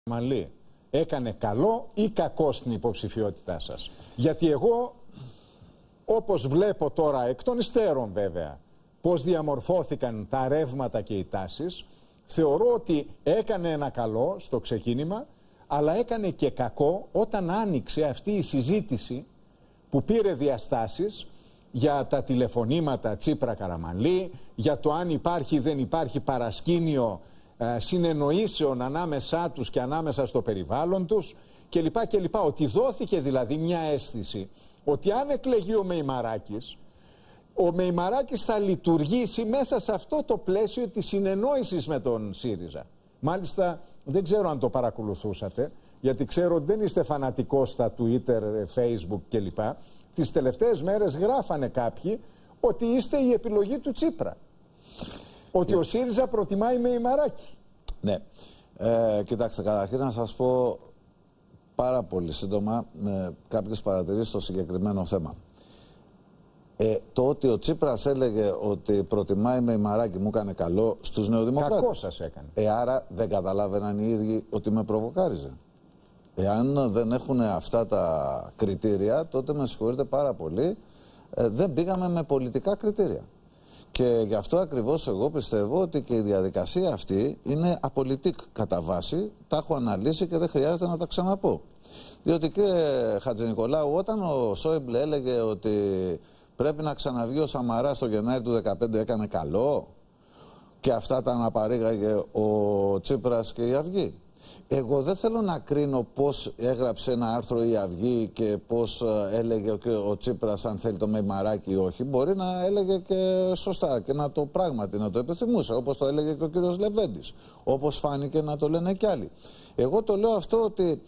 Καραμανλή έκανε καλό ή κακό στην υποψηφιότητά σας? Γιατί εγώ, όπως βλέπω τώρα, εκ των υστέρων βέβαια, πώς διαμορφώθηκαν τα ρεύματα και οι τάσεις, θεωρώ ότι έκανε ένα καλό στο ξεκίνημα, αλλά έκανε και κακό όταν άνοιξε αυτή η συζήτηση που πήρε διαστάσεις για τα τηλεφωνήματα Τσίπρα-Καραμανλή, για το αν υπάρχει ή δεν υπάρχει παρασκήνιο συνεννοήσεων ανάμεσά τους και ανάμεσα στο περιβάλλον τους κλπ. Ότι δόθηκε δηλαδή μια αίσθηση ότι αν εκλεγεί ο Μεϊμαράκης θα λειτουργήσει μέσα σε αυτό το πλαίσιο της συνεννόησης με τον ΣΥΡΙΖΑ. Μάλιστα δεν ξέρω αν το παρακολουθούσατε, γιατί ξέρω ότι δεν είστε φανατικός στα Twitter, Facebook κλπ. Τις τελευταίες μέρες γράφανε κάποιοι ότι είστε η επιλογή του Τσίπρα. Ότι ο ΣΥΡΙΖΑ προτιμάει Μεϊμαράκη. Ναι. Κοιτάξτε, καταρχήν να σας πω πάρα πολύ σύντομα με κάποιες παρατηρήσεις στο συγκεκριμένο θέμα. Το ότι ο Τσίπρας έλεγε ότι προτιμάει Μεϊμαράκη μου έκανε καλό στους νεοδημοκράτες. Κακό σας έκανε. Άρα δεν καταλάβαιναν οι ίδιοι ότι με προβοκάριζε. Εάν δεν έχουν αυτά τα κριτήρια, τότε με συγχωρείτε πάρα πολύ, δεν πήγαμε με πολιτικά κριτήρια. Και γι' αυτό ακριβώς εγώ πιστεύω ότι και η διαδικασία αυτή είναι απολυτικ κατά βάση, τα έχω αναλύσει και δεν χρειάζεται να τα ξαναπώ. Διότι κύριε Χατζηνικολάου, όταν ο Σόιμπλε έλεγε ότι πρέπει να ξαναβγεί ο Σαμαράς το Γενάρη του 2015 έκανε καλό και αυτά τα αναπαρήγαγε ο Τσίπρας και η Αυγή. Εγώ δεν θέλω να κρίνω πώς έγραψε ένα άρθρο η Αυγή και πώς έλεγε ο Τσίπρας αν θέλει το Μεϊμαράκη ή όχι. Μπορεί να έλεγε και σωστά και να το πράγματι να το επιθυμούσε, όπως το έλεγε και ο κύριος Λεβέντης, όπως φάνηκε να το λένε κι άλλοι. Εγώ το λέω αυτό ότι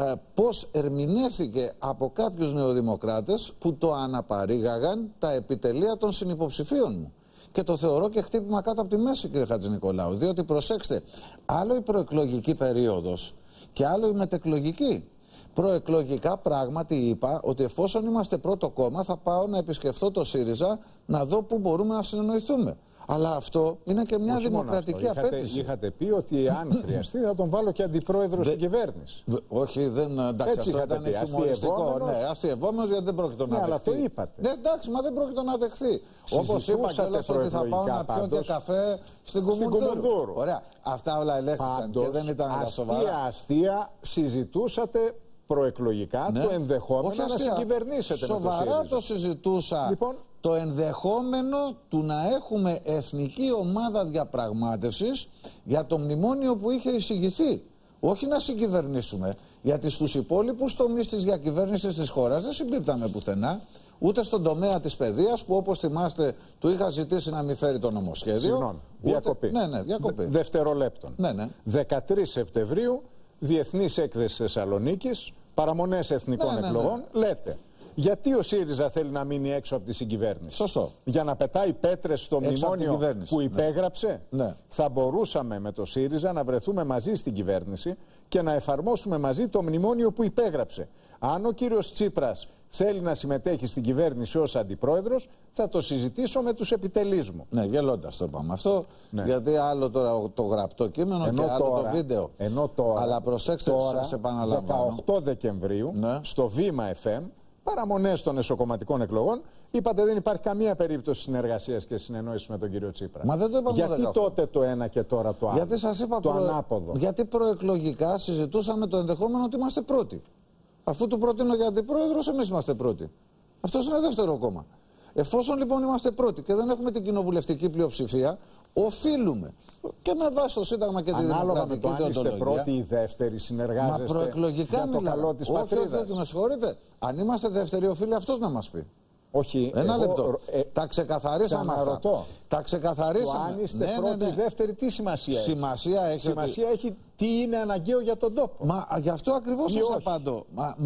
πώς ερμηνεύθηκε από κάποιους νεοδημοκράτες που το αναπαρήγαγαν τα επιτελεία των συνυποψηφίων μου. Και το θεωρώ και χτύπημα κάτω από τη μέση, κύριε Χατζηνικολάου. Διότι προσέξτε, άλλο η προεκλογική περίοδος και άλλο η μετεκλογική. Προεκλογικά πράγματι είπα ότι εφόσον είμαστε πρώτο κόμμα θα πάω να επισκεφθώ το ΣΥΡΙΖΑ να δω πού μπορούμε να συνεννοηθούμε. Αλλά αυτό είναι και μια δημοκρατική απέτηση. Είχατε πει ότι αν χρειαστεί θα τον βάλω και αντιπρόεδρο στην κυβέρνηση. Όχι, δεν. Εντάξει, αυτό ήταν χιουμοριστικό. Ναι, αστειευόμενος γιατί δεν πρόκειται να δεχθεί. Αλλά αυτό είπατε. Ναι, εντάξει, μα δεν πρόκειται να δεχθεί. Όπως είπα κιόλας ότι θα πάω να πιω και καφέ στην Κουμουνδούρου. Ωραία. Αυτά όλα ελέγχθησαν και δεν ήταν τα σοβαρά. Αστεία συζητούσατε προεκλογικά το ενδεχόμενο να συγκυβερνήσετε. Σοβαρά το συζητούσα. Το ενδεχόμενο του να έχουμε εθνική ομάδα διαπραγμάτευσης για το μνημόνιο που είχε εισηγηθεί. Όχι να συγκυβερνήσουμε, γιατί στους υπόλοιπους τομείς της διακυβέρνησης της χώρας δεν συμπίπταμε πουθενά, ούτε στον τομέα της παιδείας που όπως θυμάστε του είχα ζητήσει να μην φέρει το νομοσχέδιο. Συγγνώμη, διακοπή. Ναι, διακοπή. Δευτερολέπτων. 13 Σεπτεμβρίου, Διεθνής Έκθεση Θεσσαλονίκης, παραμονές εθνικών εκλογών, λέτε. Γιατί ο ΣΥΡΙΖΑ θέλει να μείνει έξω από τη συγκυβέρνηση? Σωστό. Για να πετάει πέτρες στο μνημόνιο που υπέγραψε. Ναι. Θα μπορούσαμε με το ΣΥΡΙΖΑ να βρεθούμε μαζί στην κυβέρνηση και να εφαρμόσουμε μαζί το μνημόνιο που υπέγραψε. Αν ο κύριος Τσίπρας θέλει να συμμετέχει στην κυβέρνηση ως αντιπρόεδρος, θα το συζητήσω με τους επιτελείς μου. Ναι, γελώντας το είπαμε αυτό, γιατί άλλο τώρα το γραπτό κείμενο και άλλο το βίντεο. Ενώ τώρα, αλλά προσέξτε, σας επαναλαμβάνω. 18 Δεκεμβρίου, στο Βήμα FM, παραμονές των εσωκομματικών εκλογών, είπατε δεν υπάρχει καμία περίπτωση συνεργασίας και συνεννόησης με τον κύριο Τσίπρα. Μα δεν το είπαμε. Γιατί τότε το ένα και τώρα το άλλο? Γιατί σας είπα το ανάποδο. Γιατί προεκλογικά συζητούσαμε το ενδεχόμενο ότι είμαστε πρώτοι. Αφού του προτείνω για αντιπρόεδρος, εμείς είμαστε πρώτοι. Αυτός είναι δεύτερο κόμμα. Εφόσον λοιπόν είμαστε πρώτοι και δεν έχουμε την κοινοβουλευτική πλειοψηφία, οφείλουμε και με βάση το Σύνταγμα και τη δημοκρατική διοντολογία. Αν είστε πρώτοι ή δεύτεροι, συνεργάζεστε. Μα προεκλογικά για το καλό της πατρίδας. Όχι, με συγχωρείτε. Αν είμαστε δεύτεροι, οφείλει αυτός να μας πει. Όχι. Ένα λεπτό. Τα ξεκαθαρίσαμε αυτά. Τα ξεκαθαρίσαμε. Αν είστε πρώτοι ή δεύτεροι, τι σημασία έχει? Σημασία έχει τι είναι αναγκαίο για τον τόπο. Μα γι' αυτό ακριβώς σας απαντώ.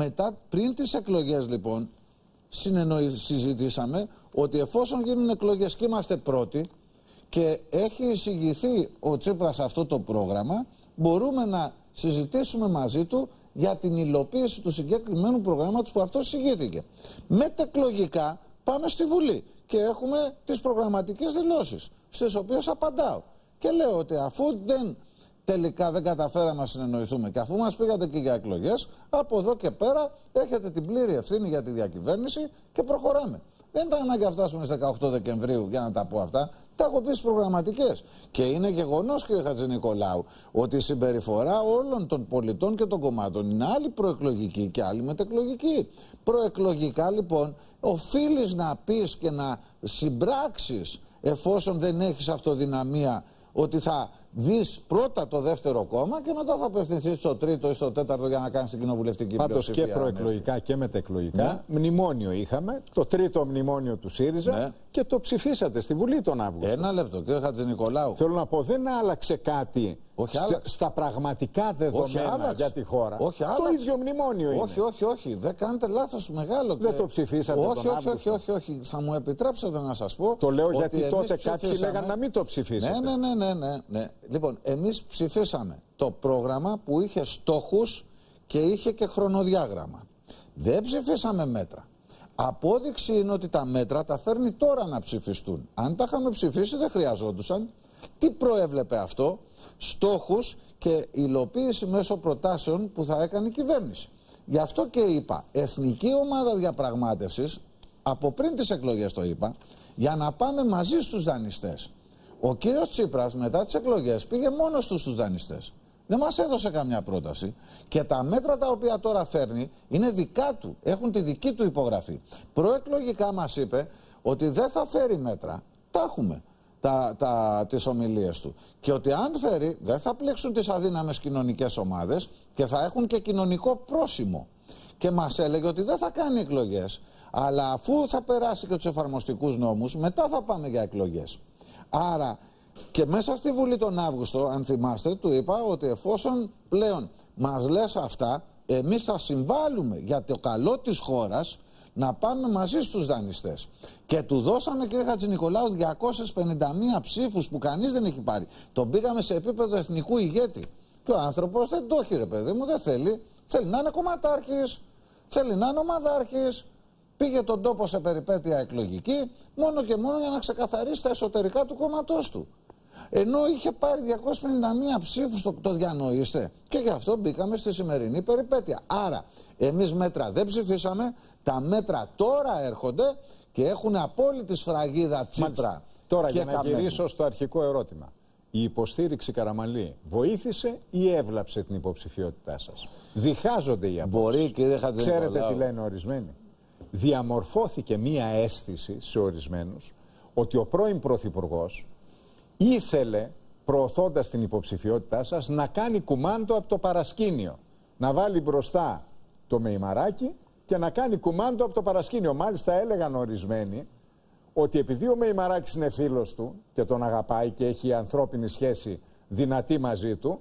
Πριν τις εκλογές λοιπόν, συζητήσαμε ότι εφόσον γίνουν εκλογές και είμαστε πρώτοι και έχει εισηγηθεί ο Τσίπρας αυτό το πρόγραμμα, μπορούμε να συζητήσουμε μαζί του για την υλοποίηση του συγκεκριμένου προγράμματος που αυτό εισηγήθηκε. Μετεκλογικά πάμε στη Βουλή και έχουμε τις προγραμματικές δηλώσεις, στις οποίες απαντάω. Και λέω ότι αφού δεν τελικά δεν καταφέραμε να συνεννοηθούμε. Και αφού μας πήγατε και για εκλογές, από εδώ και πέρα έχετε την πλήρη ευθύνη για τη διακυβέρνηση και προχωράμε. Δεν ήταν ανάγκη να φτάσουμε στις 18 Δεκεμβρίου για να τα πω αυτά. Τα έχω πει στις προγραμματικές. Και είναι γεγονός, κύριε Χατζηνικολάου, ότι η συμπεριφορά όλων των πολιτών και των κομμάτων είναι άλλη προεκλογική και άλλη μετεκλογική. Προεκλογικά λοιπόν οφείλεις να πεις και να συμπράξεις, εφόσον δεν έχεις αυτοδυναμία, ότι θα δεις πρώτα το δεύτερο κόμμα και μετά θα απευθυνθείς στο τρίτο ή στο τέταρτο για να κάνεις την κοινοβουλευτική πλειοψηφία. Πάντως και προεκλογικά και μετεκλογικά, μνημόνιο είχαμε, το τρίτο μνημόνιο του ΣΥΡΙΖΑ και το ψηφίσατε στη Βουλή τον Αύγουστο. Ένα λεπτό, κύριε Χατζηνικολάου. Θέλω να πω, δεν άλλαξε κάτι στα πραγματικά δεδομένα για τη χώρα. Όχι, το ίδιο μνημόνιο είναι. Όχι. Δεν κάνετε λάθος μεγάλο. Δεν το ψηφίσατε τον Αύγουστο. Όχι. Θα μου επιτρέψετε να σας πω. Το λέω γιατί τότε κάποιοι λέγανε να μην το ψηφίσετε. Ναι. Λοιπόν, εμείς ψηφίσαμε το πρόγραμμα που είχε στόχους και είχε και χρονοδιάγραμμα. Δεν ψηφίσαμε μέτρα. Απόδειξη είναι ότι τα μέτρα τα φέρνει τώρα να ψηφιστούν. Αν τα είχαμε ψηφίσει δεν χρειαζόντουσαν. Τι προέβλεπε αυτό? Στόχους και υλοποίηση μέσω προτάσεων που θα έκανε η κυβέρνηση. Γι' αυτό και είπα, εθνική ομάδα διαπραγμάτευσης, από πριν τις εκλογές το είπα, για να πάμε μαζί στους δανειστές. Ο κύριος Τσίπρας μετά τις εκλογές πήγε μόνος του στους δανειστές. Δεν μας έδωσε καμιά πρόταση και τα μέτρα τα οποία τώρα φέρνει είναι δικά του, έχουν τη δική του υπογραφή. Προεκλογικά μας είπε ότι δεν θα φέρει μέτρα, τα έχουμε τις ομιλίες του, και ότι αν φέρει δεν θα πλέξουν τις αδύναμες κοινωνικές ομάδες και θα έχουν και κοινωνικό πρόσημο. Και μας έλεγε ότι δεν θα κάνει εκλογές, αλλά αφού θα περάσει και τους εφαρμοστικούς νόμους μετά θα πάμε για εκλογές. Άρα και μέσα στη Βουλή τον Αύγουστο, αν θυμάστε, του είπα ότι εφόσον πλέον μας λες αυτά, εμείς θα συμβάλλουμε για το καλό της χώρας να πάμε μαζί στους δανειστές. Και του δώσαμε, κύριε Χατζηνικολάου, 251 ψήφους που κανείς δεν έχει πάρει. Τον πήγαμε σε επίπεδο εθνικού ηγέτη. Και ο άνθρωπος δεν το έχει, ρε παιδί μου, δεν θέλει. Θέλει να είναι κομματάρχης, θέλει να είναι ομαδάρχης. Πήγε τον τόπο σε περιπέτεια εκλογική μόνο και μόνο για να ξεκαθαρίσει τα εσωτερικά του κόμματός του. Ενώ είχε πάρει 251 ψήφους, το διανοείστε. Και γι' αυτό μπήκαμε στη σημερινή περιπέτεια. Άρα, εμείς μέτρα δεν ψηφίσαμε, τα μέτρα τώρα έρχονται και έχουν απόλυτη σφραγίδα Τσίπρα. Τώρα για να γυρίσω στο αρχικό ερώτημα. Η υποστήριξη Καραμανλή βοήθησε ή έβλαψε την υποψηφιότητά σας? Διχάζονται οι απόψεις. Μπορεί, κύριε Χατζηνικολάου. Ξέρετε τι λένε ορισμένοι? Διαμορφώθηκε μία αίσθηση σε ορισμένους ότι ο πρώην Πρωθυπουργός ήθελε, προωθώντας την υποψηφιότητά σας, να κάνει κουμάντο από το παρασκήνιο. Να βάλει μπροστά το Μεϊμαράκι και να κάνει κουμάντο από το παρασκήνιο. Μάλιστα έλεγαν ορισμένοι ότι επειδή ο Μεϊμαράκης είναι φίλος του και τον αγαπάει και έχει ανθρώπινη σχέση δυνατή μαζί του,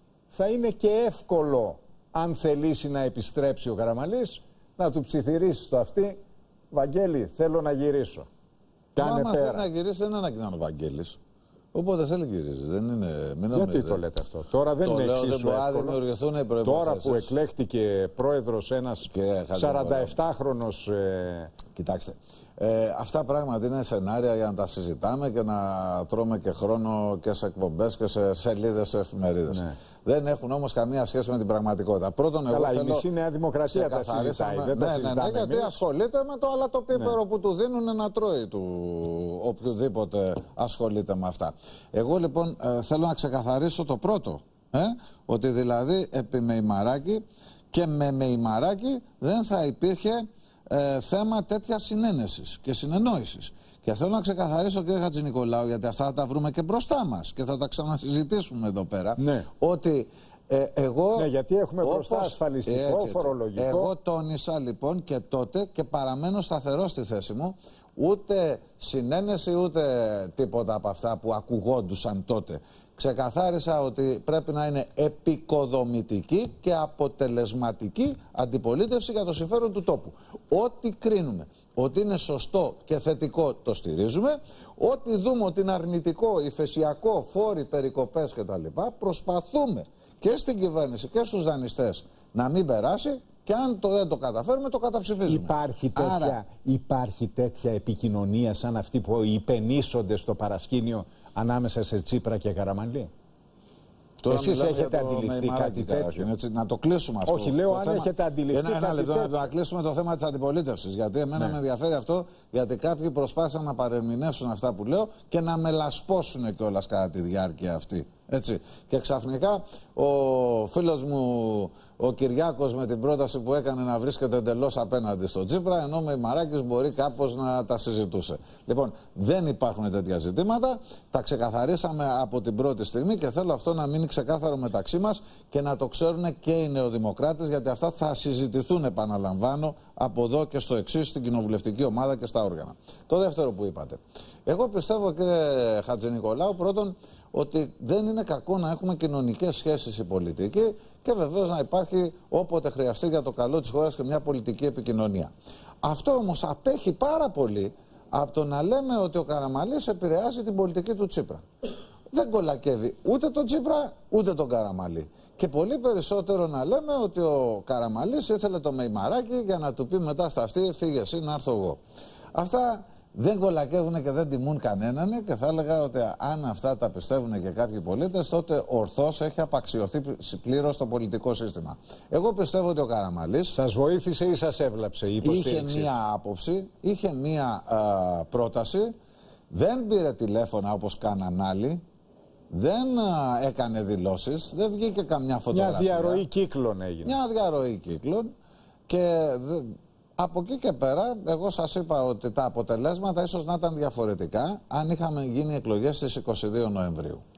θα είναι και εύκολο, αν θελήσει να επιστρέψει ο Καραμανλής, να του ψιθυρίσει στο αυτί: Βαγγέλη, θέλω να γυρίσω. Κάνε πέρα. πέρα. Θέλει να γυρίσει, δεν είναι ανάγκη να είναι ο Βαγγέλης. Οπότε θέλει να γυρίσει. Δεν είναι, γιατί το λέτε αυτό? Τώρα δεν είναι εξίσου εύκολο. Τώρα που εκλέχτηκε πρόεδρος ένας 47χρονος... Κοιτάξτε, αυτά πράγματα είναι σενάρια για να τα συζητάμε και να τρώμε και χρόνο και σε εκπομπές και σε σελίδες, σε εφημερίδες. Ναι. Δεν έχουν όμως καμία σχέση με την πραγματικότητα. Πρώτον, εγώ θέλω... η μισή Νέα Δημοκρατία τα συζητάει. Δεν τα συζητάμε γιατί ασχολείται με το αλατοπίπερο που του δίνουν να τρώει του οποιοδήποτε ασχολείται με αυτά. Εγώ λοιπόν θέλω να ξεκαθαρίσω το πρώτο. Ότι δηλαδή επί Μεϊμαράκη και με Μεϊμαράκη δεν θα υπήρχε θέμα τέτοια συνένεσης και συνεννόησης. Και θέλω να ξεκαθαρίσω, κύριε Χατζηνικολάου, γιατί αυτά θα τα βρούμε και μπροστά μας και θα τα ξανασυζητήσουμε εδώ πέρα. Ναι. Ότι εγώ. Ναι, γιατί έχουμε μπροστά ασφαλιστικό, φορολογικό. Εγώ τόνισα λοιπόν και τότε και παραμένω σταθερό στη θέση μου. Ούτε συνένεση ούτε τίποτα από αυτά που ακουγόντουσαν τότε. Ξεκαθάρισα ότι πρέπει να είναι επικοδομητική και αποτελεσματική αντιπολίτευση για το συμφέρον του τόπου. Ό,τι κρίνουμε ότι είναι σωστό και θετικό το στηρίζουμε. Ό,τι δούμε ότι είναι αρνητικό, υφεσιακό, φόροι, περικοπές κτλ. Προσπαθούμε και στην κυβέρνηση και στους δανειστές να μην περάσει, και αν δεν το καταφέρουμε το καταψηφίζουμε. Υπάρχει τέτοια επικοινωνία σαν αυτή που υπενήσονται στο παρασκήνιο ανάμεσα σε Τσίπρα και Καραμανλή? Εσείς έχετε αντιληφθεί κάτι τέτοιο? Έτσι, να το κλείσουμε αυτό. Όχι, λέω αν έχετε αντιληφθεί ένα λεπτό τέτοιο. να κλείσουμε το θέμα της αντιπολίτευσης. Γιατί εμένα με ενδιαφέρει αυτό, γιατί κάποιοι προσπάθησαν να παρερμηνεύσουν αυτά που λέω και να με λασπώσουν κιόλας κατά τη διάρκεια αυτή. Έτσι. Και ξαφνικά ο φίλος μου ο Κυριάκος με την πρόταση που έκανε να βρίσκεται εντελώς απέναντι στον Τσίπρα, ενώ με Μαράκης μπορεί κάπως να τα συζητούσε. Λοιπόν, δεν υπάρχουν τέτοια ζητήματα. Τα ξεκαθαρίσαμε από την πρώτη στιγμή και θέλω αυτό να μείνει ξεκάθαρο μεταξύ μας και να το ξέρουν και οι νεοδημοκράτες, γιατί αυτά θα συζητηθούν, επαναλαμβάνω, από εδώ και στο εξής, στην κοινοβουλευτική ομάδα και στα όργανα. Το δεύτερο που είπατε. Εγώ πιστεύω, κύριε Χατζηνικολάου, πρώτον, ότι δεν είναι κακό να έχουμε κοινωνικές σχέσεις οι πολιτικοί και βεβαίως να υπάρχει όποτε χρειαστεί για το καλό της χώρας και μια πολιτική επικοινωνία. Αυτό όμως απέχει πάρα πολύ από το να λέμε ότι ο Καραμανλής επηρεάζει την πολιτική του Τσίπρα. Δεν κολακεύει ούτε τον Τσίπρα ούτε τον Καραμανλή. Και πολύ περισσότερο να λέμε ότι ο Καραμανλής ήθελε το Μεϊμαράκι για να του πει μετά στα αυτή φύγε εσύ να έρθω εγώ. Αυτά δεν κολακεύουν και δεν τιμούν κανέναν και θα έλεγα ότι αν αυτά τα πιστεύουν και κάποιοι πολίτες, τότε ορθώς έχει απαξιωθεί πλήρως το πολιτικό σύστημα. Εγώ πιστεύω ότι ο Καραμανλής σας βοήθησε ή σας έβλαψε η υποστήριξη? Είχε μία άποψη, είχε μία πρόταση, δεν πήρε τηλέφωνα όπως κάναν άλλοι, δεν έκανε δηλώσεις, δεν βγήκε καμιά φωτογραφία. Μια διαρροή κύκλων έγινε. Μια διαρροή κύκλων και από εκεί και πέρα εγώ σας είπα ότι τα αποτελέσματα ίσως να ήταν διαφορετικά αν είχαμε γίνει εκλογές στις 22 Νοεμβρίου.